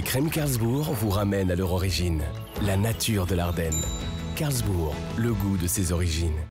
crème Carlsbourg vous ramène à leur origine, la nature de l'Ardenne. Carlsbourg, le goût de ses origines.